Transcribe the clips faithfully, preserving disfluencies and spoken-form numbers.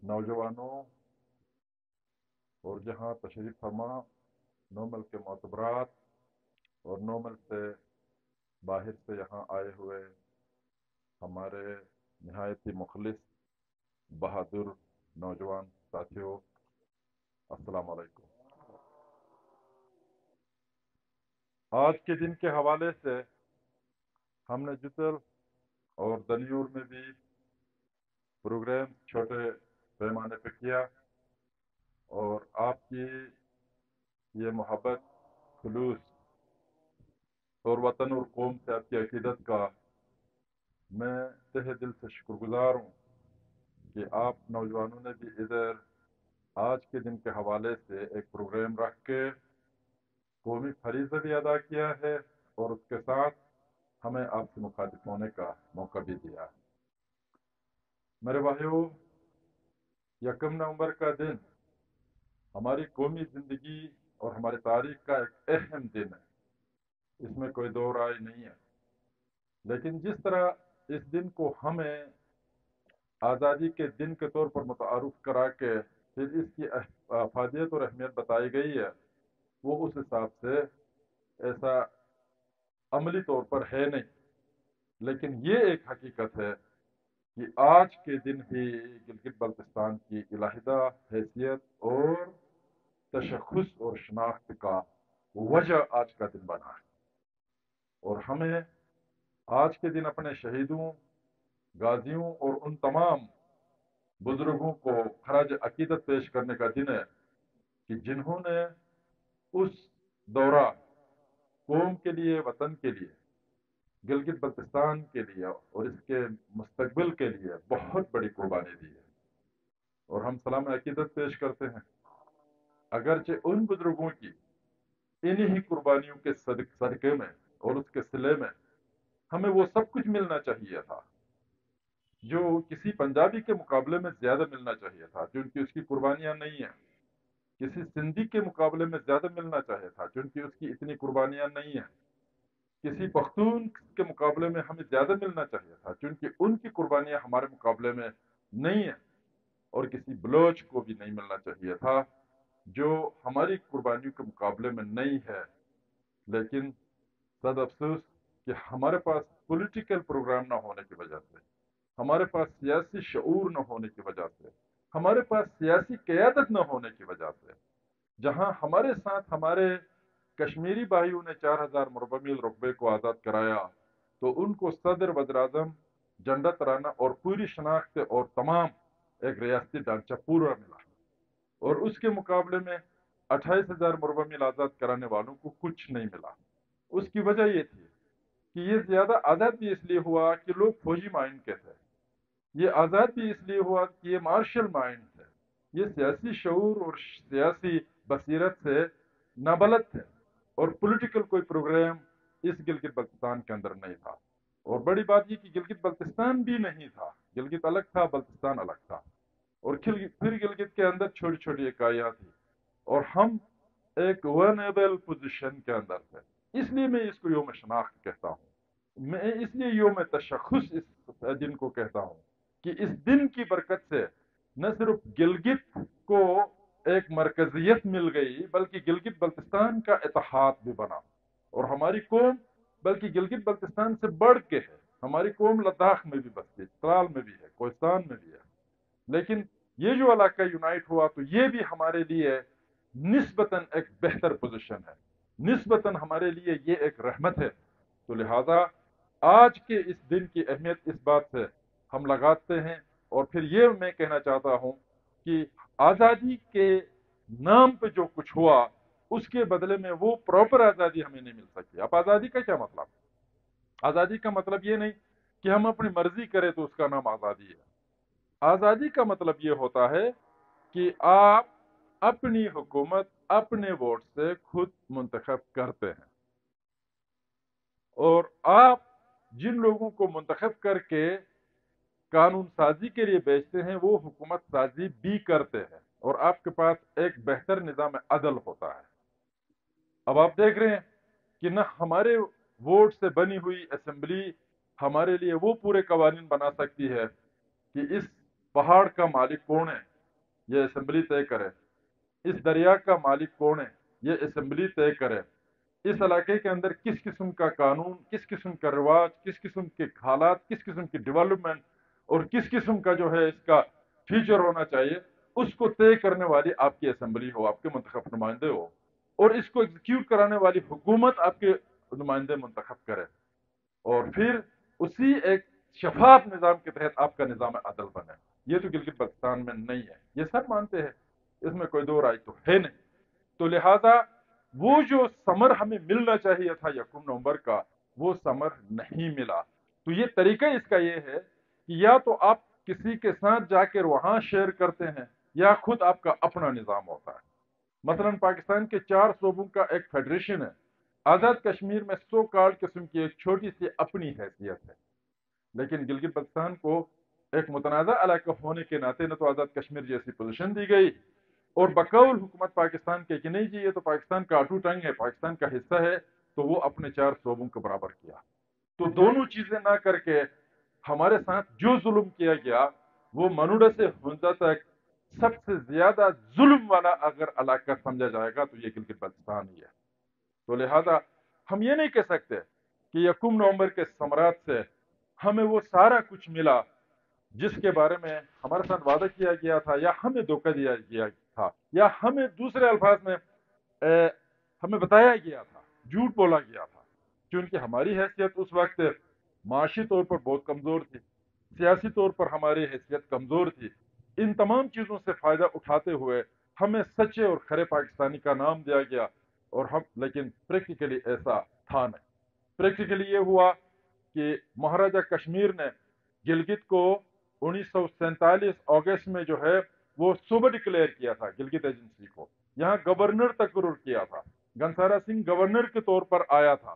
नौजवानों और जहाँ तशरीफ़ फरमा नौ मुल्क के मोतबरात और नौ मुल्क से बाहर से यहाँ आए हुए हमारे नहायत ही मुखलिस बहादुर नौजवान साथियों, अस्सलाम वालेकुम। आज के दिन के हवाले से हमने जुतल और दनियूर में भी प्रोग्राम छोटे पैमाने पे किया और आपकी ये मोहब्बत, खुलूस और वतन और कौम से आपकी अकीदत का मैं तहे दिल से शुक्रगुजार हूँ कि आप नौजवानों ने भी इधर आज के दिन के हवाले से एक प्रोग्राम रख के कौमी फरीज़ा भी अदा किया है और उसके साथ हमें आपसे मुखातिब होने का मौका भी दिया है। मेरे भाइयों, यकम नवंबर का दिन हमारी कौमी जिंदगी और हमारी तारीख का एक अहम दिन है, इसमें कोई दो राय नहीं है। लेकिन जिस तरह इस दिन को हमें आज़ादी के दिन के तौर पर मुतारुफ करा के फिर इसकी अफादियत और अहमियत बताई गई है, वो उस हिसाब से ऐसा अमली तौर पर है नहीं। लेकिन ये एक हकीकत है कि आज के दिन ही गिलगित बल्तिस्तान की इलाहिदा हैसियत और तशख़्ख़ुस और शनाख्त का वजह आज का दिन बना है। और हमें आज के दिन अपने शहीदों, गाजियों और उन तमाम बुजुर्गों को खराज अकीदत पेश करने का दिन है कि जिन्होंने उस दौरान कौम के लिए, वतन के लिए, गिलगित बल्तिस्तान के लिए और इसके मुस्तकबिल के लिए बहुत बड़ी कुर्बानी दी है। और हम सलाम अकीदत पेश करते हैं, अगरचे उन बुजुर्गों की इन्हीं कुर्बानियों के सदके में और उसके सिले में हमें वो सब कुछ मिलना चाहिए था जो किसी पंजाबी के मुकाबले में ज्यादा मिलना चाहिए था, क्योंकि उसकी कुर्बानियां नहीं है। किसी सिंधी के मुकाबले में ज्यादा मिलना चाहिए था, क्योंकि उसकी इतनी कुर्बानियां नहीं है। किसी पख्तून के मुकाबले में हमें ज्यादा मिलना चाहिए था, क्योंकि उनकी कुर्बानियां हमारे मुकाबले में नहीं है। और किसी बलोच को भी नहीं मिलना चाहिए था जो हमारी कुर्बानियों के मुकाबले में नहीं है। लेकिन सद अफसोस कि हमारे पास पॉलिटिकल प्रोग्राम ना होने की वजह से, हमारे पास सियासी शऊर न होने की वजह से, हमारे पास सियासी क़यादत न होने की वजह से, जहां हमारे साथ हमारे कश्मीरी भाइयों ने चार हजार मुरबा मील रकबे को आज़ाद कराया, तो उनको सदर, वज़ीर-ए-आज़म, झंडा तराना और पूरी शनाख्त और तमाम एक रियासती ढांचा पूरा मिला। और उसके मुकाबले में अट्ठाईस हजार मुरबा मील आज़ाद कराने वालों को कुछ नहीं मिला। उसकी वजह ये थी कि ये ज्यादा आज़ाद भी इसलिए हुआ कि लोग फौजी माइंड के थे, ये आज़ाद भी इसलिए हुआ कि ये मार्शल माइंड थे, ये सियासी शऊर और सियासी बसीरत से नाबलद थे और पॉलिटिकल कोई प्रोग्राम इस गिलगित बल्तिस्तान के अंदर नहीं था। और बड़ी बात ये कि गिलगित बल्तिस्तान भी नहीं था, गिलगित अलग था, बल्तिस्तान अलग था। और फिर गिलगित के अंदर छोटी छोटी इकाइयां थी और हम एक वनरेबल पोजीशन के अंदर थे। इसलिए मैं इसको योम शनाख्त कहता हूँ, मैं इसलिए योम तशख़्ख़ुस इस दिन को कहता हूँ कि इस दिन की बरकत से न सिर्फ गिलगित को एक मरकजियत मिल गई, बल्कि गिलगित बल्तिस्तान का इत्तेहाद भी बना। और हमारी कौम बल्कि गिलगित बल्तिस्तान से बढ़ के है, हमारी कौम लद्दाख में भी बसती है, त्राल में भी है, कोहिस्तान में भी है। लेकिन ये जो इलाका यूनाइट हुआ तो ये भी हमारे लिए निस्बतन एक बेहतर पोजीशन है, निस्बतन हमारे लिए ये एक रहमत है। तो लिहाजा आज के इस दिन की अहमियत इस बात से हम लगाते हैं। और फिर ये मैं कहना चाहता हूं कि आजादी के नाम पे जो कुछ हुआ उसके बदले में वो प्रॉपर आजादी हमें नहीं मिल सकी। अब आजादी का क्या मतलब? आजादी का मतलब ये नहीं कि हम अपनी मर्जी करें तो उसका नाम आजादी है। आजादी का मतलब ये होता है कि आप अपनी हुकूमत अपने वोट से खुद मुंतखब करते हैं और आप जिन लोगों को मुंतखब करके कानून साजी के लिए भेजते हैं वो हुकूमत साजी भी करते हैं और आपके पास एक बेहतर निजाम अदल होता है। अब आप देख रहे हैं कि न हमारे वोट से बनी हुई असेंबली हमारे लिए वो पूरे कवानीन बना सकती है कि इस पहाड़ का मालिक कौन है, یہ اسمبلی طے کرے. اس دریا کا مالک کون ہے, یہ اسمبلی طے کرے. اس علاقے کے اندر کس قسم کا قانون, کس قسم کا رواج, کس قسم کے حالات, کس قسم کی ڈیولپمنٹ اور کس قسم کا جو ہے اس کا فیچر ہونا چاہیے, اس کو طے کرنے والی آپ کی اسمبلی ہو, آپ کے منتخب نمائندے ہو, اور اس کو ایگزیکیوٹ کرانے والی حکومت آپ کے نمائندے منتخب کرے, اور پھر اسی ایک شفاف نظام کے تحت آپ کا نظام عدل بنے. یہ تو گلگت بلتستان میں نہیں ہے, یہ سب مانتے ہیں, اس میں کوئی دو رائے تو ہے نہیں. تو لہذا وہ جو ثمر ہمیں ملنا چاہیے تھا یکم نومبر کا, وہ ثمر نہیں ملا. تو یہ طریقہ اس کا یہ ہے کہ یا تو آپ کسی کے ساتھ جا کر وہاں شیئر کرتے ہیں, یا خود آپ کا اپنا نظام ہوتا ہے. مثلا پاکستان کے چار صوبوں کا ایک فیڈریشن ہے, آزاد کشمیر میں سو کارڈ قسم کی ایک چھوٹی سی اپنی حیثیت ہے, لیکن گلگت بلتستان کو ایک متنازع علاقہ ہونے کے ناطے نہ تو آزاد کشمیر جیسی پوزیشن دی گئی, اور بقول حکومت پاکستان کے کہ نہیں جی یہ تو پاکستان کا اٹو ٹنگ ہے, پاکستان کا حصہ ہے, تو وہ اپنے چار صوبوں کو برابر کیا. تو دونوں چیزیں نہ کر کے ہمارے ساتھ جو ظلم کیا گیا, وہ منوڑے سے ہندا تک سب سے زیادہ ظلم والا اگر علاقہ سمجھا جائے گا تو یہ گلگت بلتستان ہی ہے. تو لہذا ہم یہ نہیں کہہ سکتے کہ یکم نومبر کے ثمرات سے ہمیں وہ سارا کچھ ملا جس کے بارے میں ہمارے ساتھ وعدہ کیا گیا تھا, یا ہمیں دھوکہ دیا گیا تھا, یا ہمیں دوسرے الفاظ میں اے, ہمیں بتایا گیا تھا, جھوٹ بولا گیا تھا. کیونکہ ہماری حیثیت اس وقت معاشی طور پر بہت کمزور تھی, سیاسی طور پر ہماری حیثیت کمزور تھی. ان تمام چیزوں سے فائدہ اٹھاتے ہوئے ہمیں سچے اور کھرے پاکستانی کا نام دیا گیا, اور ہم لیکن پریکٹیکلی ایسا تھا نہیں. پریکٹیکلی یہ ہوا کہ مہاراجہ کشمیر نے گلگت کو انیس سو سینتالیس اگست میں جو ہے وہ صوبہ ڈکلیئر کیا تھا گلگت ایجنسی کو, یہاں گورنر تقرر کیا تھا, گنسارا سنگھ گورنر کے طور پر آیا تھا,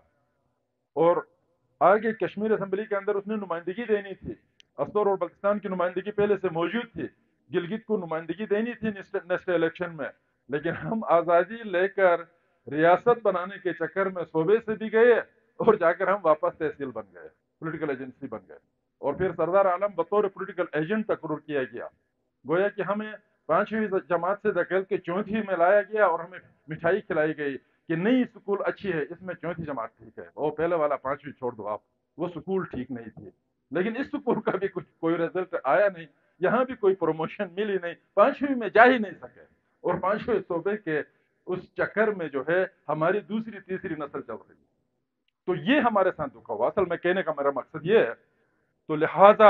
اور آگے کشمیر اسمبلی کے اندر اس نے نمائندگی دینی تھی. استور اور پاکستان کی نمائندگی پہلے سے موجود تھی, گلگت کو نمائندگی دینی تھی نیکسٹ الیکشن میں, لیکن ہم آزادی لے کر ریاست بنانے کے چکر میں صوبے سے بھی گئے, اور جا کر ہم واپس تحصیل بن گئے, پولیٹیکل ایجنسی بن گئے, اور پھر سردار عالم بطور پولیٹیکل ایجنٹ تقرر کیا گیا. گویا کہ ہمیں پانچویں جماعت سے دھکیل کے چوتھی میں لایا گیا, اور ہمیں مٹھائی کھلائی گئی کہ نئی سکول اچھی ہے, اس میں چوتھی جماعت ٹھیک ہے, وہ پہلے والا پانچویں چھوڑ دو آپ, وہ سکول ٹھیک نہیں تھی. لیکن اس سکول کا بھی کچھ کوئی رزلٹ آیا نہیں, یہاں بھی کوئی پروموشن ملی نہیں, پانچویں میں جا ہی نہیں سکے, اور پانچویں صوبے کے اس چکر میں جو ہے ہماری دوسری تیسری نسل چل رہی ہے. تو یہ ہمارے ساتھ دکھا ہوا. اصل میں کہنے کا میرا مقصد یہ ہے, تو لہذا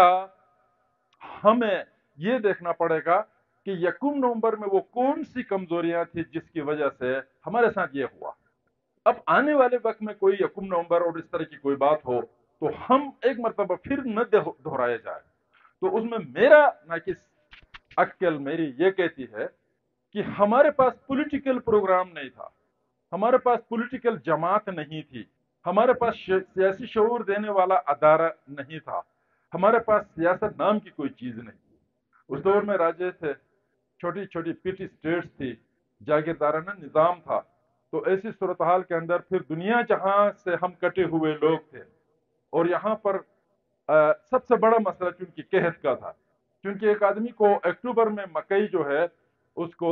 ہمیں یہ دیکھنا پڑے گا کہ یکم نومبر میں وہ کون سی کمزوریاں تھی جس کی وجہ سے ہمارے ساتھ یہ ہوا. اب آنے والے وقت میں کوئی یکم نومبر اور اس طرح کی کوئی بات ہو تو ہم ایک مرتبہ پھر نہ دہرائے جائے. تو اس میں میرا ناقص عقل میری یہ کہتی ہے کہ ہمارے پاس پولیٹیکل پروگرام نہیں تھا, ہمارے پاس پولیٹیکل جماعت نہیں تھی, ہمارے پاس سیاسی شعور دینے والا ادارہ نہیں تھا, ہمارے پاس سیاست نام کی کوئی چیز نہیں تھی. اس دور میں راجے تھے, چھوٹی چھوٹی پیٹی اسٹیٹس تھی, جاگیردارانہ نظام تھا. تو ایسی صورتحال کے اندر پھر دنیا جہاں سے ہم کٹے ہوئے لوگ تھے, اور یہاں پر سب سے بڑا مسئلہ چونکہ قحط کا تھا, کیونکہ ایک آدمی کو اکتوبر میں مکئی جو ہے اس کو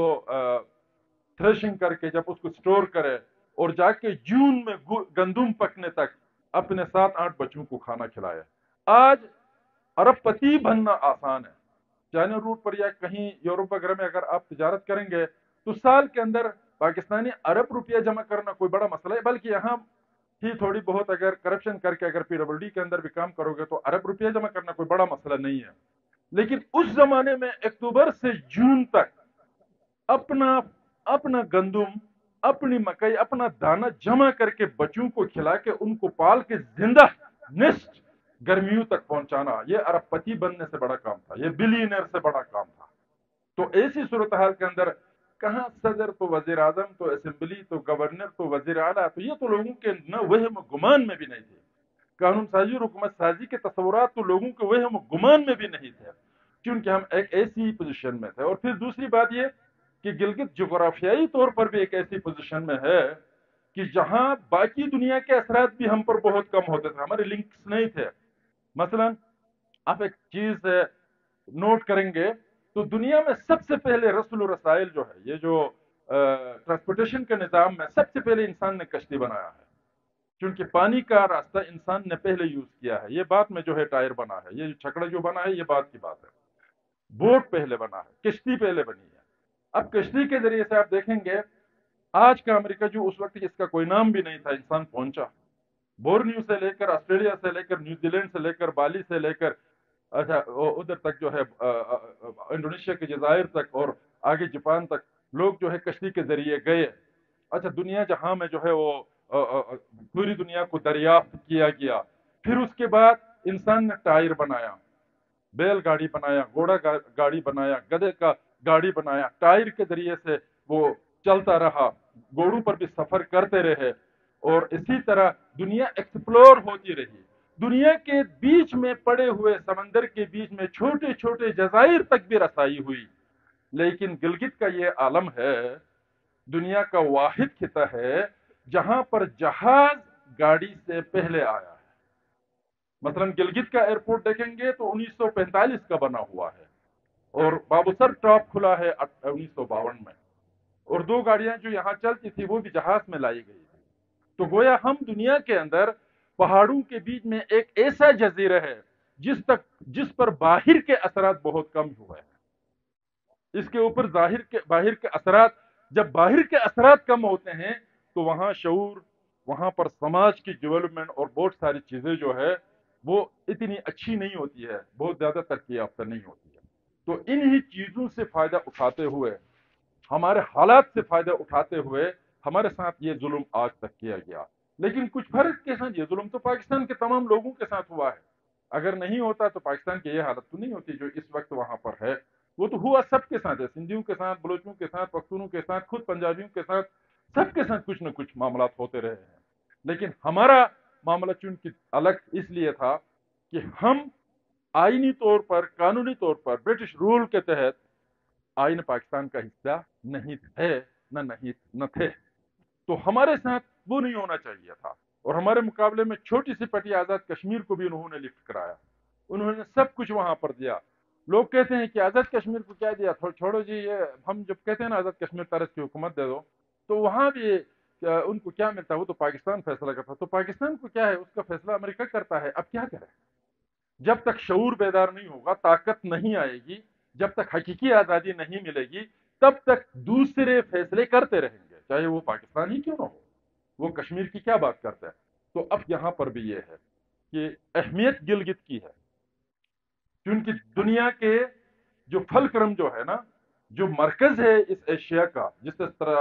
تھریشنگ کر کے جب اس کو سٹور کرے اور جا کے جون میں گندم پکنے تک اپنے سات آٹھ بچوں کو کھانا کھلایا. آج ارب پتی بننا آسان ہے. چائنا روٹ پر یا کہیں یورپ وغیرہ میں اگر آپ تجارت کریں گے تو سال کے اندر پاکستانی ارب روپیہ جمع کرنا کوئی بڑا مسئلہ ہے, بلکہ یہاں ہی تھوڑی بہت اگر کرپشن کر کے اگر پی ڈبل ڈی کے اندر بھی کام کرو گے تو ارب روپیہ جمع کرنا کوئی بڑا مسئلہ نہیں ہے. لیکن اس زمانے میں اکتوبر سے جون تک اپنا اپنا گندم, اپنی مکئی, اپنا دانہ جمع کر کے بچوں کو کھلا کے ان کو پال کے زندہ نسٹ گرمیوں تک پہنچانا, یہ ارب پتی بننے سے بڑا کام تھا, یہ بلینئر سے بڑا کام تھا. تو ایسی صورتحال کے اندر کہاں صدر تو وزیر اعظم تو اسمبلی تو گورنر تو وزیر اعلیٰ, تو یہ تو لوگوں کے نہ وہم گمان میں بھی نہیں تھے. قانون سازی اور حکومت سازی کے تصورات تو لوگوں کے وہم گمان میں بھی نہیں تھے, کیونکہ ہم ایک ایسی پوزیشن میں تھے. اور پھر دوسری بات یہ کہ گلگت جغرافیائی طور پر بھی ایک ایسی پوزیشن میں ہے کہ جہاں باقی دنیا کے اثرات بھی ہم پر بہت کم ہوتے تھے, ہمارے لنکس نہیں تھے. مثلا آپ ایک چیز نوٹ کریں گے تو دنیا میں سب سے پہلے رسل و رسائل جو ہے، یہ جو ٹرانسپورٹیشن کے نظام میں سب سے پہلے انسان نے کشتی بنایا ہے، کیونکہ پانی کا راستہ انسان نے پہلے یوز کیا ہے. یہ بات میں جو ہے ٹائر بنا ہے، یہ چھکڑا جو بنا ہے یہ بات کی بات ہے. بوٹ پہلے بنا ہے، کشتی پہلے بنی ہے. اب کشتی کے ذریعے سے آپ دیکھیں گے آج کا امریکہ جو اس وقت اس کا کوئی نام بھی نہیں تھا، انسان پہنچا. بورنیو سے لے کر آسٹریلیا سے لے کر نیوزی لینڈ سے لے کر بالی سے لے کر اچھا ادھر تک جو ہے انڈونیشیا کے جزائر تک اور آگے جاپان تک لوگ جو ہے کشتی کے ذریعے گئے. اچھا دنیا جہاں میں جو ہے وہ پوری دنیا کو دریافت کیا گیا. پھر اس کے بعد انسان نے ٹائر بنایا، بیل گاڑی بنایا، گھوڑا گاڑی بنایا، گدھے کا گاڑی بنایا. ٹائر کے ذریعے سے وہ چلتا رہا، گھوڑوں پر بھی سفر کرتے رہے، اور اسی طرح دنیا ایکسپلور ہوتی رہی. دنیا کے بیچ میں پڑے ہوئے سمندر کے بیچ میں چھوٹے چھوٹے جزائر تک بھی رسائی ہوئی. لیکن گلگت کا یہ عالم ہے، دنیا کا واحد خطہ ہے جہاں پر جہاز گاڑی سے پہلے آیا ہے. مثلا گلگت کا ایئرپورٹ دیکھیں گے تو انیس سو پینتالیس کا بنا ہوا ہے، اور بابوسر ٹاپ کھلا ہے انیس سو باون میں، اور دو گاڑیاں جو یہاں چلتی تھی وہ بھی جہاز میں لائی گئی تھی. تو گویا ہم دنیا کے اندر پہاڑوں کے بیچ میں ایک ایسا جزیرہ ہے جس تک جس پر باہر کے اثرات بہت کم ہوئے ہیں. اس کے اوپر ظاہر کے باہر کے اثرات، جب باہر کے اثرات کم ہوتے ہیں تو وہاں شعور، وہاں پر سماج کی ڈیولپمنٹ اور بہت ساری چیزیں جو ہے وہ اتنی اچھی نہیں ہوتی ہے، بہت زیادہ ترقی یافتہ نہیں ہوتی ہے. تو انہی چیزوں سے فائدہ اٹھاتے ہوئے، ہمارے حالات سے فائدہ اٹھاتے ہوئے ہمارے ساتھ یہ ظلم آج تک کیا گیا. لیکن کچھ فرق کے ساتھ یہ ظلم تو پاکستان کے تمام لوگوں کے ساتھ ہوا ہے. اگر نہیں ہوتا تو پاکستان کی یہ حالت تو نہیں ہوتی جو اس وقت وہاں پر ہے. وہ تو ہوا سب کے ساتھ ہے، سندھیوں کے ساتھ، بلوچوں کے ساتھ، پختونوں کے ساتھ، خود پنجابیوں کے ساتھ، سب کے ساتھ کچھ نہ کچھ معاملات ہوتے رہے ہیں. لیکن ہمارا معاملہ چونکہ الگ اس لیے تھا کہ ہم آئینی طور پر، قانونی طور پر برٹش رول کے تحت آئین پاکستان کا حصہ نہیں تھے، نہ نہیں نہ تھے. تو ہمارے ساتھ وہ نہیں ہونا چاہیے تھا. اور ہمارے مقابلے میں چھوٹی سی پٹی آزاد کشمیر کو بھی انہوں نے لفٹ کرایا، انہوں نے سب کچھ وہاں پر دیا. لوگ کہتے ہیں کہ آزاد کشمیر کو کیا دیا، چھوڑو جی، یہ ہم جب کہتے ہیں نا آزاد کشمیر طرز کی حکومت دے دو، تو وہاں بھی ان کو کیا ملتا ہے؟ وہ تو پاکستان فیصلہ کرتا. تو پاکستان کو کیا ہے؟ اس کا فیصلہ امریکہ کرتا ہے. اب کیا کرے؟ جب تک شعور بیدار نہیں ہوگا، طاقت نہیں آئے گی، جب تک حقیقی آزادی نہیں ملے گی، تب تک دوسرے فیصلے کرتے رہیں گے، چاہے وہ پاکستان ہی کیوں نہ ہو. وہ کشمیر کی کیا بات کرتا ہے؟ تو اب یہاں پر بھی یہ ہے کہ اہمیت گلگت کی ہے، کیونکہ دنیا کے جو پھل کرم جو ہے نا، جو مرکز ہے اس ایشیا کا، جس طرح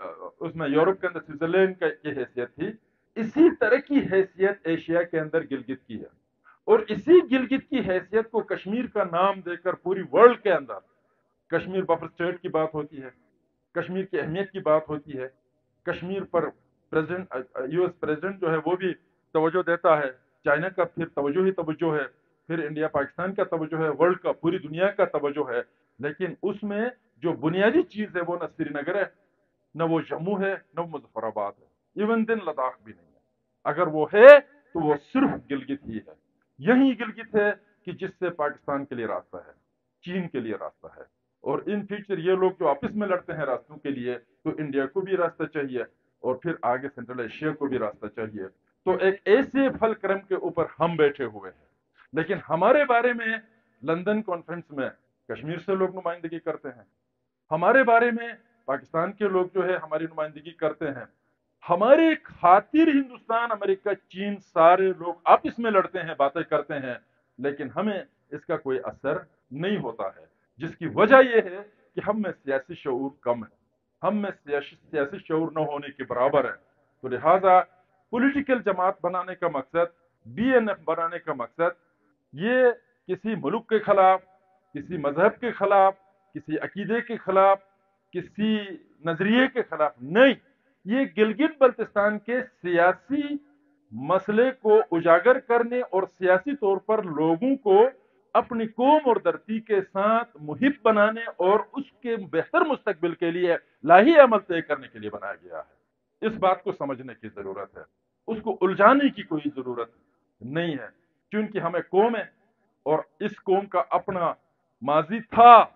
اس میں یورپ کے اندر سوئٹزرلینڈ کی حیثیت تھی، اسی طرح کی حیثیت ایشیا کے اندر گلگت کی ہے. اور اسی گلگت کی حیثیت کو کشمیر کا نام دے کر پوری ورلڈ کے اندر کشمیر بفر اسٹیٹ کی بات ہوتی ہے، کشمیر کی اہمیت کی بات ہوتی ہے. کشمیر پر پریزیڈنٹ یو ایس پریزیڈنٹ جو ہے وہ بھی توجہ دیتا ہے. چائنا کا پھر توجہ ہی توجہ ہے، پھر انڈیا پاکستان کا توجہ ہے، ورلڈ کا، پوری دنیا کا توجہ ہے. لیکن اس میں جو بنیادی چیز ہے وہ نہ سری نگر ہے، نہ وہ جموں ہے، نہ وہ مظفر آباد ہے، ایون دن لداخ بھی نہیں ہے. اگر وہ ہے تو وہ صرف گلگت ہی ہے. یہی گلگت ہے کہ جس سے پاکستان کے لیے راستہ ہے، چین کے لیے راستہ ہے. اور ان فیوچر یہ لوگ جو آپس میں لڑتے ہیں راستوں کے لیے، تو انڈیا کو بھی راستہ چاہیے اور پھر آگے سینٹرل ایشیا کو بھی راستہ چاہیے. تو ایک ایسے پھل کرم کے اوپر ہم بیٹھے ہوئے ہیں. لیکن ہمارے بارے میں لندن کانفرنس میں کشمیر سے لوگ نمائندگی کرتے ہیں، ہمارے بارے میں پاکستان کے لوگ جو ہے ہماری نمائندگی کرتے ہیں. ہماری خاطر ہندوستان، امریکہ، چین، سارے لوگ آپس میں لڑتے ہیں، باتیں کرتے ہیں، لیکن ہمیں اس کا کوئی اثر نہیں ہوتا ہے. جس کی وجہ یہ ہے کہ ہم میں سیاسی شعور کم ہے، ہم میں سیاسی شعور نہ ہونے کے برابر ہے. تو لہذا پولیٹیکل جماعت بنانے کا مقصد، بی این ایف بنانے کا مقصد، یہ کسی ملک کے خلاف، کسی مذہب کے خلاف، کسی عقیدے کے خلاف، کسی نظریے کے خلاف نہیں. یہ گلگت بلتستان کے سیاسی مسئلے کو اجاگر کرنے اور سیاسی طور پر لوگوں کو اپنی قوم اور دھرتی کے ساتھ محب بنانے اور اس کے بہتر مستقبل کے لیے لاہی عمل طے کرنے کے لیے بنایا گیا ہے. اس بات کو سمجھنے کی ضرورت ہے، اس کو الجھانے کی کوئی ضرورت نہیں ہے. کیونکہ ہمیں قوم ہے اور اس قوم کا اپنا ماضی تھا،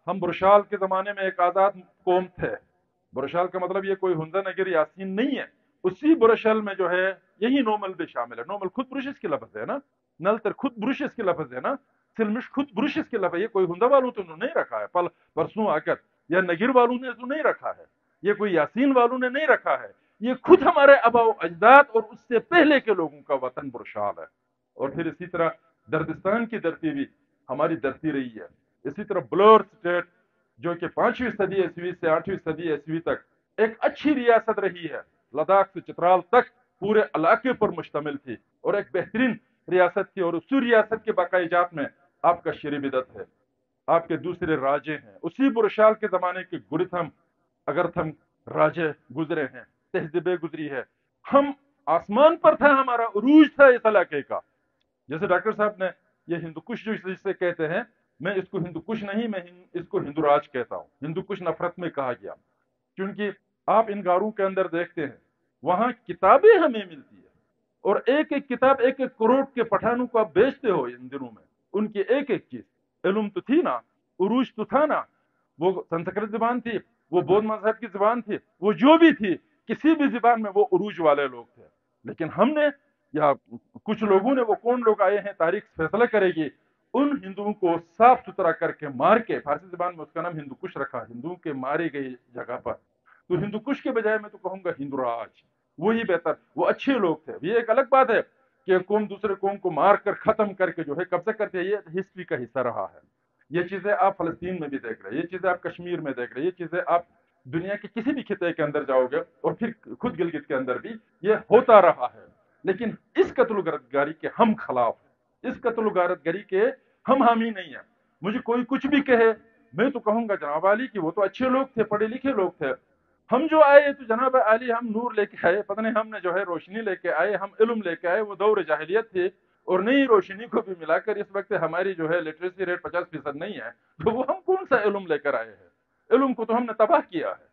ہم برشال کے زمانے میں ایک آزاد قوم تھے. برشال کا مطلب یہ کوئی ہنزا نگر یاسین نہیں ہے. اسی برشل میں جو ہے یہی نومل بھی شامل ہے. نومل خود برشس کے لفظ ہے نا, نلتر خود برشس کے لفظ ہے نا, سلمش خود برشس کے لفظ ہے. یہ کوئی ہنزا والوں تو نہیں رکھا ہے پل پرسوں آ کر, یا نگر والوں نے تو نہیں رکھا ہے, یہ کوئی یاسین والوں نے نہیں رکھا ہے. یہ خود ہمارے آباء و اجداد اور اس سے پہلے کے لوگوں کا وطن برشال ہے. اور پھر اسی طرح دردستان کی دھرتی بھی ہماری دھرتی رہی ہے. اسی طرح بلور اسٹیٹ جو کہ پانچویں صدی عیسوی سے آٹھویں صدی عیسوی تک ایک اچھی ریاست رہی ہے, لداخ سے چترال تک پورے علاقے پر مشتمل تھی اور ایک بہترین ریاست تھی. اور اسی ریاست کے بقائی جات میں آپ کا شری بدت ہے, آپ کے دوسرے راجے ہیں. اسی برشال کے زمانے کے گرتھم اگرتھم راجے گزرے ہیں, تہذیبیں گزری ہے. ہم آسمان پر تھا, ہمارا عروج تھا اس علاقے کا. جیسے ڈاکٹر صاحب نے یہ ہندو کش جو جسے کہتے ہیں, میں اس کو ہندو کش نہیں, میں اس کو ہندو راج کہتا ہوں. ہندو کش نفرت میں کہا گیا, کیونکہ آپ ان غاروں کے اندر دیکھتے ہیں وہاں کتابیں ہمیں ملتی ہے, اور ایک ایک کتاب ایک ایک کروڑ کے پٹھانوں کو آپ بیچتے ہو ان دنوں میں. ان کی ایک ایک چیز, علم تو تھی نا, عروج تو تھا نا. وہ سنسکرت زبان تھی, وہ بودھ مذہب کی زبان تھی, وہ جو بھی تھی, کسی بھی زبان میں وہ عروج والے لوگ تھے. لیکن ہم نے یا کچھ لوگوں نے, وہ کون لوگ آئے ہیں تاریخ فیصلہ کرے گی, ان ہندوؤں کو صاف ستھرا کر کے مار کے, فارسی زبان میں اس کا نام ہندو کش رکھا, ہندوؤں کے مارے گئے جگہ پر. تو ہندو کش کے بجائے میں تو کہوں گا ہندو راج, وہی بہتر. وہ اچھے لوگ تھے. یہ ایک الگ بات ہے کہ قوم دوسرے قوم کو مار کر ختم کر کے جو ہے قبضہ کرتے ہیں, یہ ہسٹری کا حصہ رہا ہے. یہ چیزیں آپ فلسطین میں بھی دیکھ رہے ہیں, یہ چیزیں آپ کشمیر میں دیکھ رہے ہیں, یہ چیزیں آپ دنیا کے کسی بھی خطے کے اندر جاؤ گے, اور پھر خود گلگت کے اندر بھی یہ ہوتا رہا ہے. لیکن اس قتل و غارت کے ہم خلاف ہیں, اس قتل و غارت گری کے ہم حامی نہیں ہیں. مجھے کوئی کچھ بھی کہے, میں تو کہوں گا جناب علی کہ وہ تو اچھے لوگ تھے, پڑھے لکھے لوگ تھے. ہم جو آئے تو جناب علی ہم نور لے کے آئے, پتہ نہیں ہم نے جو ہے روشنی لے کے آئے, ہم علم لے کے آئے. وہ دور جاہلیت تھی, اور نئی روشنی کو بھی ملا کر اس وقت ہماری جو ہے لٹریسی ریٹ پچاس فیصد نہیں ہے, تو وہ ہم کون سا علم لے کر آئے ہیں؟ علم کو تو ہم نے تباہ کیا ہے.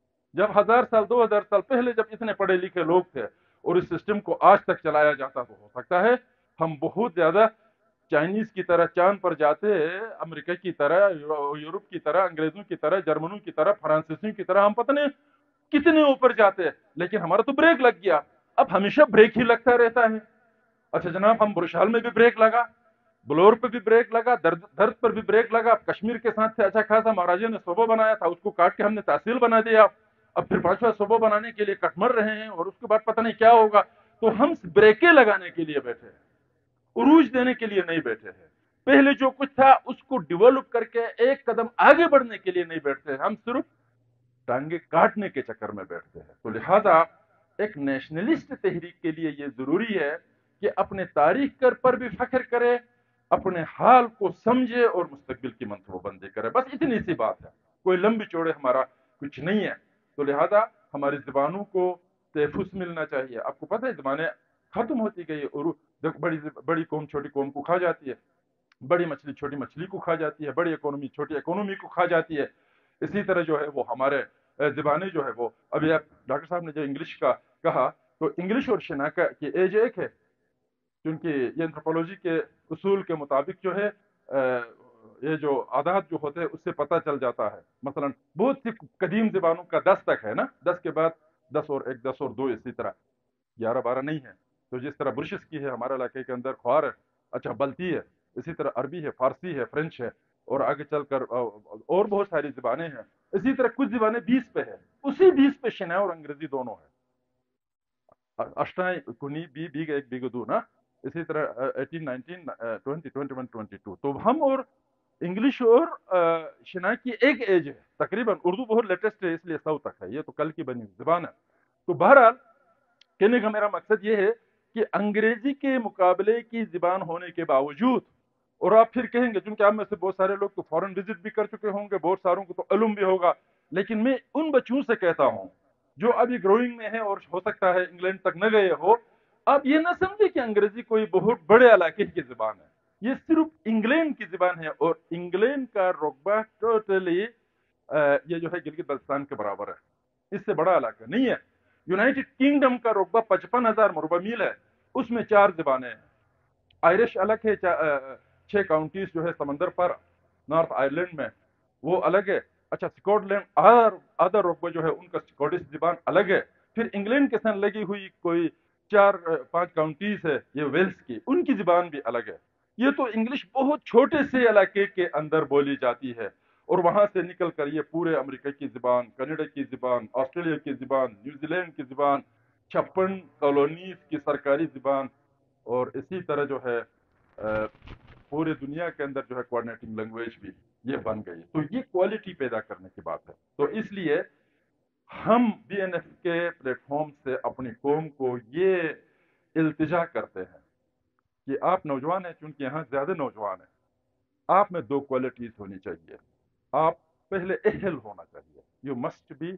جب ہزار سال دو ہزار سال پہلے جب اتنے پڑھے لکھے لوگ تھے اور اس سسٹم کو آج تک چلایا جاتا, تو ہو سکتا ہے ہم بہت زیادہ چائنیز کی طرح چاند پر جاتے, امریکہ کی طرح, یورپ کی طرح, انگریزوں کی طرح, جرمنوں کی طرح, فرانسیسیوں کی طرح, ہم پتہ نہیں کتنے اوپر جاتے ہیں. لیکن ہمارا تو بریک لگ گیا. اب ہمیشہ بریک ہی لگتا رہتا ہے. اچھا جناب, ہم برشال میں بھی بریک لگا, بلور پہ بھی بریک لگا, درد درد پر بھی بریک لگا. کشمیر کے ساتھ سے اچھا خاصا مہاراجا نے صوبہ بنایا تھا, اس کو کاٹ کے ہم نے تحصیل بنا دیا. اب پھر پانچواں صوبہ بنانے کے لیے کٹ مر رہے ہیں, اور اس کے بعد پتہ نہیں کیا ہوگا. تو ہم بریکیں لگانے کے لیے بیٹھے ہیں, عروج دینے کے لیے نہیں بیٹھے ہیں. پہلے جو کچھ تھا اس کو ڈیولپ کر کے ایک قدم آگے بڑھنے کے لیے نہیں بیٹھتے ہیں, ہم صرف ٹانگیں کاٹنے کے چکر میں بیٹھتے ہیں. تو لہذا ایک نیشنلسٹ تحریک کے لیے یہ ضروری ہے کہ اپنے تاریخ پر بھی فخر کرے, اپنے حال کو سمجھے, اور مستقبل کی منصوبہ بندی کرے. بس اتنی سی بات ہے, کوئی لمبی چوڑے ہمارا کچھ نہیں ہے. تو لہذا ہماری زبانوں کو تحفظ ملنا چاہیے. آپ کو پتہ ہے زبانیں ختم ہوتی گئی, اور بڑی بڑی قوم چھوٹی قوم کو کھا جاتی ہے, بڑی مچھلی چھوٹی مچھلی کو کھا جاتی ہے, بڑی اکانومی چھوٹی اکانومی کو کھا جاتی ہے. اسی طرح جو ہے وہ ہمارے زبانیں جو ہے وہ, ابھی آپ ڈاکٹر صاحب نے جو انگلش کا کہا, تو انگلش اور شناخت کی ایج ایک ہے, کیونکہ یہ انتھروپولوجی کے اصول کے مطابق جو ہے یہ جو عادات جو ہوتے ہیں اس سے پتہ چل جاتا ہے. مثلا بہت سی قدیم زبانوں کا دس تک ہے نا, دس کے بعد دس اور ایک, دس اور دو, اسی طرح گیارہ بارہ نہیں ہے. تو جس طرح برشس کی ہے ہمارے علاقے کے اندر, خوار ہے, اچھا بلتی ہے, اسی طرح عربی ہے, فارسی ہے, فرینچ ہے, اور آگے چل کر اور بہت ساری زبانیں ہیں. اسی طرح کچھ زبانیں بیس پہ ہے, اسی بیس پہ شنائی اور انگریزی دونوں ہے. اشٹائیں کنی بی بی ایک بی دو نا, اسی طرح eighteen nineteen twenty twenty one twenty two. تو ہم اور انگلش اور شناخت کی ایک ایج ہے تقریباً. اردو بہت لیٹسٹ ہے, اس لیے سو تک ہے, یہ تو کل کی بنی زبان ہے. تو بہرحال کہنے کا میرا مقصد یہ ہے کہ انگریزی کے مقابلے کی زبان ہونے کے باوجود, اور آپ پھر کہیں گے چونکہ آپ میں سے بہت سارے لوگ تو فورن وزٹ بھی کر چکے ہوں گے, بہت ساروں کو تو علم بھی ہوگا, لیکن میں ان بچوں سے کہتا ہوں جو ابھی گروئنگ میں ہیں اور ہو سکتا ہے انگلینڈ تک نہ گئے ہو, آپ یہ نہ سمجھے کہ انگریزی کوئی بہت بڑے علاقے کی زبان ہے. یہ صرف انگلینڈ کی زبان ہے, اور انگلینڈ کا رقبہ ٹوٹلی یہ جو ہے گلگت بلتستان کے برابر ہے, اس سے بڑا علاقہ نہیں ہے. یونائٹڈ کنگڈم کا رقبہ پچپن ہزار مربع میل ہے, اس میں چار زبانیں ہیں. آئرش الگ ہے, چھ کاؤنٹیز جو ہے سمندر پر نارتھ آئرلینڈ میں, وہ الگ ہے. اچھا اسکاٹ لینڈ ادر ادر روکبے جو ہے ان کا اسکاٹش زبان الگ ہے. پھر انگلینڈ کے ساتھ لگی ہوئی کوئی چار پانچ کاؤنٹیز ہے یہ ویلس کی, ان کی زبان بھی الگ ہے. یہ تو انگلش بہت چھوٹے سے علاقے کے اندر بولی جاتی ہے, اور وہاں سے نکل کر یہ پورے امریکہ کی زبان, کینیڈا کی زبان, آسٹریلیا کی زبان, نیوزی لینڈ کی زبان, چھپن کالونیز کی سرکاری زبان, اور اسی طرح جو ہے پورے دنیا کے اندر جو ہے کوآرڈینیٹنگ لینگویج بھی یہ بن گئی. تو یہ کوالٹی پیدا کرنے کی بات ہے. تو اس لیے ہم بی این ایف کے پلیٹ فارم سے اپنی قوم کو یہ التجا کرتے ہیں کہ آپ نوجوان ہیں, چونکہ یہاں زیادہ نوجوان ہیں, آپ میں دو کوالٹیز ہونی چاہیے. آپ پہلے اہل ہونا چاہیے, یو مسٹ بی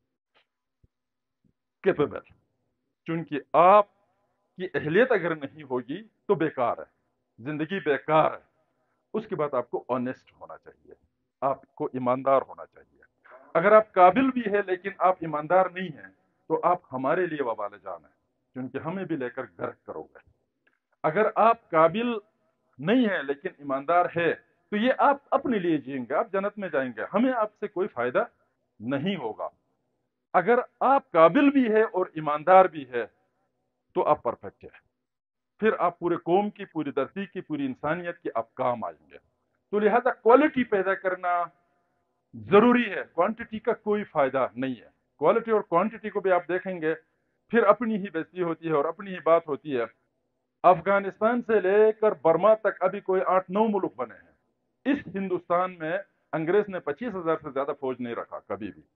کیپیبل, چونکہ آپ کی اہلیت اگر نہیں ہوگی تو بیکار ہے, زندگی بیکار ہے. اس کے بعد آپ کو آنیسٹ ہونا چاہیے, آپ کو ایماندار ہونا چاہیے. اگر آپ قابل بھی ہے لیکن آپ ایماندار نہیں ہیں تو آپ ہمارے لیے وبال جان ہیں, کیونکہ ہمیں بھی لے کر غرق کرو گے. اگر آپ قابل نہیں ہیں لیکن ایماندار ہے تو یہ آپ اپنے لیے جئیں گے, آپ جنت میں جائیں گے, ہمیں آپ سے کوئی فائدہ نہیں ہوگا. اگر آپ قابل بھی ہے اور ایماندار بھی ہے تو آپ پرفیکٹ ہے, پھر آپ پورے قوم کی, پوری دھرتی کی, پوری انسانیت کی آپ کام آئیں گے. تو لہذا کوالٹی پیدا کرنا ضروری ہے, کوانٹٹی کا کوئی فائدہ نہیں ہے. کوالٹی اور کوانٹٹی کو بھی آپ دیکھیں گے پھر اپنی ہی بےزتی ہوتی ہے اور اپنی ہی بات ہوتی ہے. افغانستان سے لے کر برما تک ابھی کوئی آٹھ نو ملک بنے ہیں. اس ہندوستان میں انگریز نے پچیس ہزار سے زیادہ فوج نہیں رکھا کبھی بھی.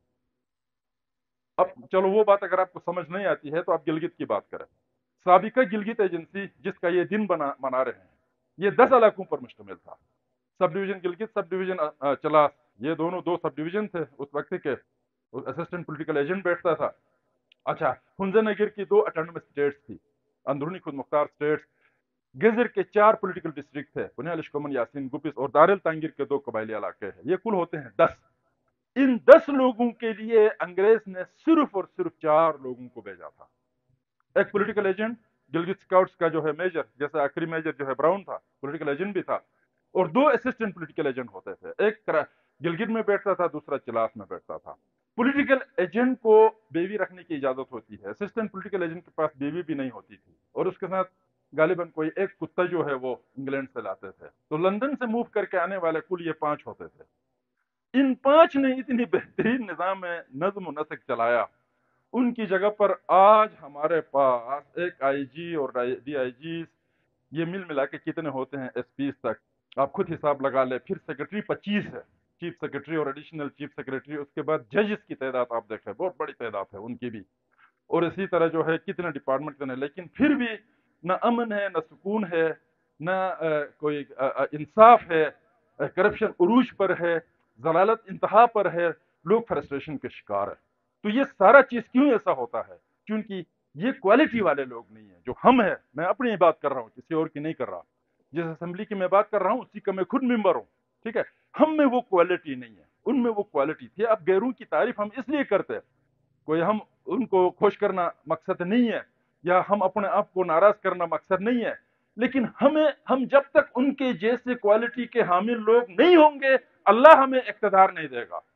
اب چلو وہ بات اگر آپ کو سمجھ نہیں آتی ہے تو آپ گلگت کی بات کریں. سابقہ گلگت ایجنسی جس کا یہ دن بنا منا رہے ہیں, یہ دس علاقوں پر مشتمل تھا. Sub division Gilgit, sub division Chilas, یہ دونوں دو سب ڈویژن تھے اس وقت کے. اسسٹنٹ پولیٹیکل ایجنٹ بیٹھتا تھا. اچھا ہنزا نگر کی دو اٹانومس اسٹیٹس تھی, اندرونی خود مختار اسٹیٹس. گزر کے چار پولیٹیکل ڈسٹرکٹ تھے, پنیال شکمن, یاسین گپس اور دارل تانگیر کے دو قبائلی علاقے ہیں. یہ کل ہوتے ہیں دس. ان دس لوگوں کے لیے انگریز نے صرف اور صرف چار لوگوں کو بھیجا تھا. ایک پولیٹیکل ایجنٹ گلگت اسکاؤٹس کا جو ہے میجر, جیسے آخری میجر جو ہے براؤن تھا, پولیٹیکل ایجنٹ بھی تھا, اور دو اسسٹنٹ پولیٹیکل ایجنٹ ہوتے تھے. ایک گلگت میں بیٹھتا تھا, دوسرا چلاس میں بیٹھتا تھا. پولیٹیکل ایجنٹ کو بیوی رکھنے کی اجازت ہوتی ہے, اسسٹنٹ پولیٹیکل ایجنٹ کے پاس بیوی بھی نہیں ہوتی تھی, اور اس کے ساتھ غالباً کوئی ایک کتا جو ہے وہ انگلینڈ سے لاتے تھے. تو لندن سے موو کر کے آنے والے کل یہ پانچ ہوتے تھے. ان پانچ نے اتنی بہترین نظام میں نظم و نسق چلایا, ان کی جگہ پر آج ہمارے پاس ایک آئی جی اور ڈی آئی جی, یہ مل ملا کے کتنے ہوتے ہیں ایس پیز تک, آپ خود حساب لگا لیں. پھر سیکرٹری پچیس ہے, چیف سیکرٹری اور ایڈیشنل چیف سیکرٹری. اس کے بعد ججز کی تعداد آپ دیکھیں, بہت بڑی تعداد ہے ان کی بھی, اور اسی طرح جو ہے کتنے ڈپارٹمنٹ ہیں. لیکن پھر بھی نہ امن ہے, نہ سکون ہے, نہ کوئی انصاف ہے, کرپشن عروج پر ہے, ضلالت انتہا پر ہے, لوگ فرسٹریشن کے شکار ہیں. تو یہ سارا چیز کیوں ایسا ہوتا ہے؟ کیونکہ یہ کوالٹی والے لوگ نہیں ہیں جو ہم ہیں. میں اپنی بات کر رہا ہوں, کسی اور کی نہیں کر رہا. جس اسمبلی کی میں بات کر رہا ہوں اسی کا میں خود ممبر ہوں, ٹھیک ہے. ہم میں وہ کوالٹی نہیں ہے, ان میں وہ کوالٹی تھی. اب غیروں کی تعریف ہم اس لیے کرتے ہیں, کوئی ہم ان کو خوش کرنا مقصد نہیں ہے, یا ہم اپنے آپ کو ناراض کرنا مقصد نہیں ہے, لیکن ہمیں ہم جب تک ان کے جیسے کوالٹی کے حامل لوگ نہیں ہوں گے اللہ ہمیں اقتدار نہیں دے گا.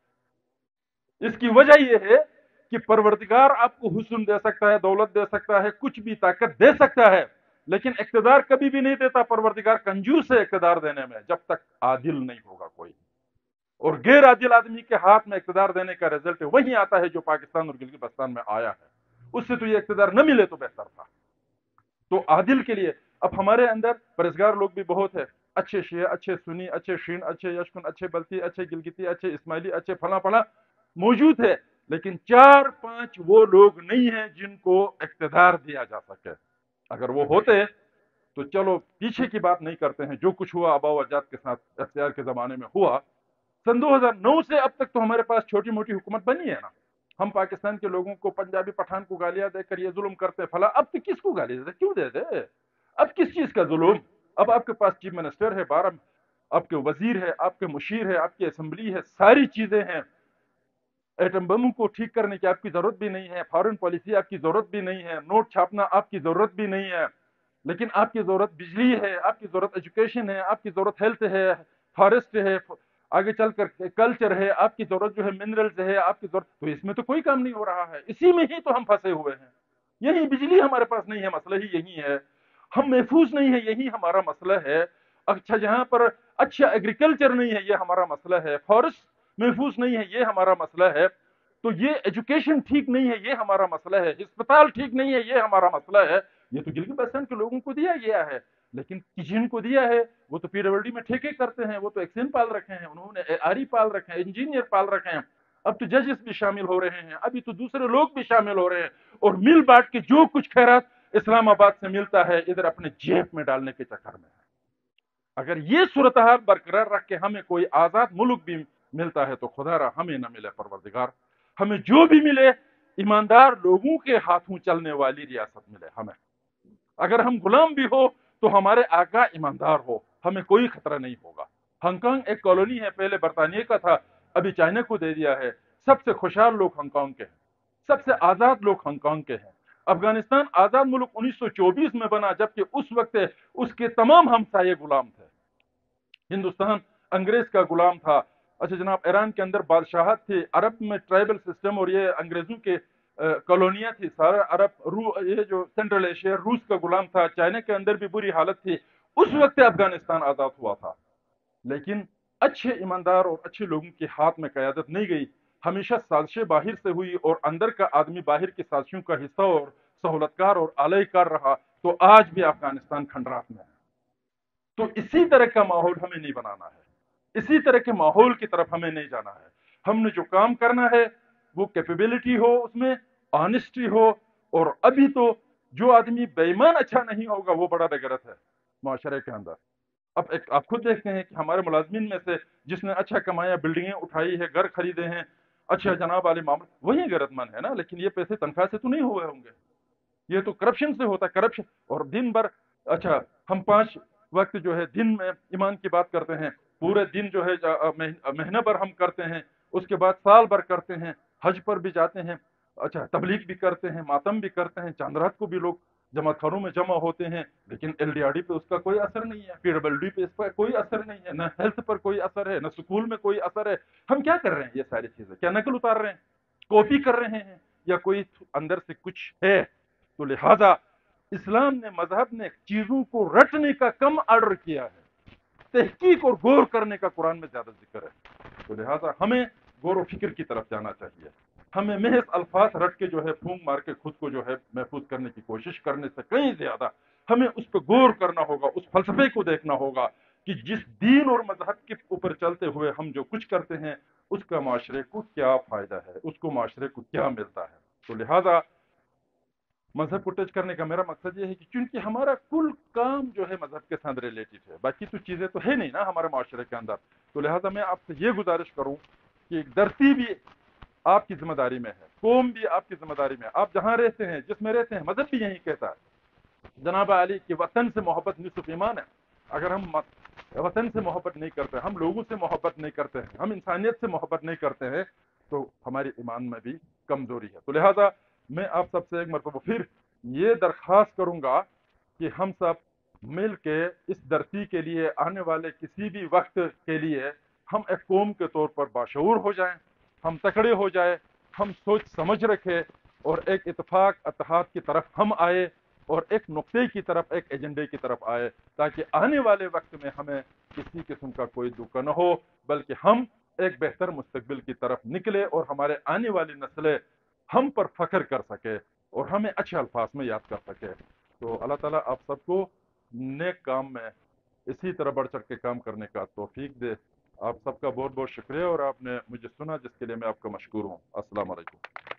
اس کی وجہ یہ ہے کہ پروردگار آپ کو حسن دے سکتا ہے, دولت دے سکتا ہے, کچھ بھی طاقت دے سکتا ہے, لیکن اقتدار کبھی بھی نہیں دیتا. پروردگار کنجوس ہے اقتدار دینے میں, جب تک عادل نہیں ہوگا کوئی. اور غیر عادل آدمی کے ہاتھ میں اقتدار دینے کا رزلٹ وہی آتا ہے جو پاکستان اور گلگت بلتستان میں آیا ہے. اس سے تو یہ اقتدار نہ ملے تو بہتر تھا. تو عادل کے لیے اب ہمارے اندر پرہیزگار لوگ بھی بہت ہیں, اچھے شیعہ, اچھے سنی, اچھے شین, اچھے یشکن, اچھے بلتی, اچھے گلگتی, اچھے اسماعیلی, اچھے فلاں فلاں موجود ہے. لیکن چار پانچ وہ لوگ نہیں ہیں جن کو اقتدار دیا جا سکے. اگر وہ ہوتے تو چلو پیچھے کی بات نہیں کرتے ہیں, جو کچھ ہوا آبا و اجداد کے ساتھ ایف سی آر کے زمانے میں ہوا, سن دو ہزار نو سے اب تک تو ہمارے پاس چھوٹی موٹی حکومت بنی ہے نا. ہم پاکستان کے لوگوں کو, پنجابی پٹھان کو گالیاں دے کر یہ ظلم کرتے فلاں, اب تو کس کو گالی دے, کیوں دے دے, اب کس چیز کا ظلم؟ اب آپ کے پاس چیف منسٹر ہے, بارہ آپ کے وزیر ہے, آپ کے مشیر ہے, آپ کی اسمبلی ہے, ساری چیزیں ہیں. ایٹم بم کو ٹھیک کرنے کی آپ کی ضرورت بھی نہیں ہے, فارن پالیسی آپ کی ضرورت بھی نہیں ہے, نوٹ چھاپنا آپ کی ضرورت بھی نہیں ہے, لیکن آپ کی ضرورت بجلی ہے, آپ کی ضرورت ایجوکیشن ہے, آپ کی ضرورت ہیلتھ ہے, فارسٹ ہے, آگے چل کر کلچر ہے، آپ کی ضرورت جو ہے منرلز ہے، آپ کی ضرورت، تو اس میں تو کوئی کام نہیں ہو رہا ہے، اسی میں ہی تو ہم پھنسے ہوئے ہیں. یہی بجلی ہمارے پاس نہیں ہے، مسئلہ ہی یہی ہے. ہم محفوظ نہیں ہے، یہی ہمارا مسئلہ ہے. اچھا جہاں پر اچھا ایگریکلچر نہیں ہے، یہ ہمارا مسئلہ ہے. فارسٹ محفوظ نہیں ہے، یہ ہمارا مسئلہ ہے. تو یہ ایجوکیشن ٹھیک نہیں ہے، یہ ہمارا مسئلہ ہے. ہسپتال ٹھیک نہیں ہے، یہ ہمارا مسئلہ ہے. یہ تو گلگت بلتستان کے لوگوں کو دیا گیا ہے، لیکن جن کو دیا ہے وہ تو پی ڈبل ڈی میں ٹھیکے کرتے ہیں، وہ تو ایکسین پال رکھے ہیں، انہوں نے آری پال رکھے ہیں، انجینئر پال رکھے ہیں. اب تو ججز بھی شامل ہو رہے ہیں، ابھی تو دوسرے لوگ بھی شامل ہو رہے ہیں، اور مل بانٹ کے جو کچھ خیرات اسلام آباد سے ملتا ہے ادھر اپنے جیب میں ڈالنے کے چکر میں ہے. اگر یہ صورتحال برقرار رکھ کے ہمیں کوئی آزاد ملک بھی ملتا ہے تو خدا را ہمیں نہ ملے پروردگار. ہمیں جو بھی ملے ایماندار لوگوں کے ہاتھوں چلنے والی ریاست ملے ہمیں. اگر ہم غلام بھی ہو تو ہمارے آقا ایماندار ہو، ہمیں کوئی خطرہ نہیں ہوگا. ہانگ کانگ ایک کالونی ہے، پہلے برطانیہ کا تھا، ابھی چائنا کو دے دیا ہے. سب سے خوشحال لوگ ہانگ کانگ کے ہیں، سب سے آزاد لوگ ہانگ کانگ کے ہیں. افغانستان آزاد ملک انیس سو چوبیس میں بنا، جبکہ اس وقت اس کے تمام ہمسائے غلام تھے. ہندوستان انگریز کا غلام تھا. اچھا جناب، ایران کے اندر بادشاہت تھی، عرب میں ٹرائبل سسٹم، اور یہ انگریزوں کے کالونیاں تھی. سارا عرب رو یہ جو سینٹرل ایشیا روس کا غلام تھا. چائنا کے اندر بھی بری حالت تھی. اس وقت افغانستان آزاد ہوا تھا، لیکن اچھے ایماندار اور اچھے لوگوں کے ہاتھ میں قیادت نہیں گئی. ہمیشہ سازشیں باہر سے ہوئی، اور اندر کا آدمی باہر کی سازشوں کا حصہ اور سہولتکار اور آلئی کار رہا. تو آج بھی افغانستان کھنڈرات میں ہے. تو اسی طرح کا ماحول ہمیں نہیں بنانا ہے، اسی طرح کے ماحول کی طرف ہمیں نہیں جانا ہے. ہم نے جو کام کرنا ہے وہ کیپیبلٹی ہو، اس میں آنےسٹی ہو. اور ابھی تو جو آدمی بے ایمان اچھا نہیں ہوگا وہ بڑا بےغیرت ہے معاشرے کے اندر. اب ایک آپ خود دیکھتے ہیں کہ ہمارے ملازمین میں سے جس نے اچھا کمایا، بلڈنگیں اٹھائی ہے، گھر خریدے ہیں، اچھا جناب علی معاملہ، وہی غیرت مند ہے نا. لیکن یہ پیسے تنخواہ سے تو نہیں ہوئے ہوں گے، یہ تو کرپشن سے ہوتا ہے. کرپشن اور دن بھر، اچھا ہم پانچ وقت جو ہے دن میں ایمان کی بات کرتے ہیں، پورے دن جو ہے مہینہ بھر ہم کرتے ہیں، اس کے بعد سال بھر کرتے ہیں، حج پر بھی جاتے ہیں، اچھا تبلیغ بھی کرتے ہیں، ماتم بھی کرتے ہیں، چاند رات کو بھی لوگ جمع خانوں میں جمع ہوتے ہیں. لیکن ایل ڈی آر ڈی پہ اس کا کوئی اثر نہیں ہے، پی ڈبل ڈی پہ اس پر کوئی اثر نہیں ہے، نہ ہیلتھ پر کوئی اثر ہے، نہ سکول میں کوئی اثر ہے. ہم کیا کر رہے ہیں؟ یہ ساری چیزیں کیا نقل اتار رہے ہیں، کاپی کر رہے ہیں، یا کوئی اندر سے کچھ ہے؟ تو لہذا اسلام نے، مذہب نے چیزوں کو رٹنے کا کم آرڈر کیا ہے، تحقیق اور غور کرنے کا قرآن میں زیادہ ذکر ہے. تو لہذا ہمیں غور و فکر کی طرف جانا چاہیے. ہمیں محض الفاظ رٹ کے جو ہے پھونک مار کے خود کو جو ہے محفوظ کرنے کی کوشش کرنے سے کہیں زیادہ ہمیں اس پہ غور کرنا ہوگا، اس فلسفے کو دیکھنا ہوگا کہ جس دین اور مذہب کے اوپر چلتے ہوئے ہم جو کچھ کرتے ہیں اس کا معاشرے کو کیا فائدہ ہے، اس کو معاشرے کو کیا ملتا ہے. تو لہذا مذہب کو ٹچ کرنے کا میرا مقصد یہ ہے کہ چونکہ ہمارا کل کام جو ہے مذہب کے ساتھ ریلیٹڈ ہے، باقی تو چیزیں تو ہے نہیں نا ہمارے معاشرے کے اندر. تو لہذا میں آپ سے یہ گزارش کروں کہ دھرتی بھی آپ کی ذمہ داری میں ہے، قوم بھی آپ کی ذمہ داری میں ہے. آپ جہاں رہتے ہیں، جس میں رہتے ہیں، مذہب بھی یہی کہتا ہے جناب علی کہ وطن سے محبت نصف ایمان ہے. اگر ہم وطن سے محبت نہیں کرتے، ہم لوگوں سے محبت نہیں کرتے ہیں، ہم انسانیت سے محبت نہیں کرتے ہیں، تو ہماری ایمان میں بھی کمزوری ہے. تو لہذا میں آپ سب سے ایک مرتبہ پھر یہ درخواست کروں گا کہ ہم سب مل کے اس دھرتی کے لیے آنے والے کسی بھی وقت کے لیے ہم ایک قوم کے طور پر باشعور ہو جائیں، ہم تکڑے ہو جائیں، ہم سوچ سمجھ رکھیں، اور ایک اتفاق اتحاد کی طرف ہم آئے، اور ایک نقطے کی طرف، ایک ایجنڈے کی طرف آئے، تاکہ آنے والے وقت میں ہمیں کسی قسم کا کوئی دکھ نہ ہو، بلکہ ہم ایک بہتر مستقبل کی طرف نکلے اور ہمارے آنے والی نسلیں ہم پر فخر کر سکے اور ہمیں اچھے الفاظ میں یاد کر سکے. تو اللہ تعالیٰ آپ سب کو نیک کام میں اسی طرح بڑھ چڑھ کے کام کرنے کا توفیق دے. آپ سب کا بہت بہت شکریہ، اور آپ نے مجھے سنا جس کے لیے میں آپ کا مشکور ہوں. السلام علیکم.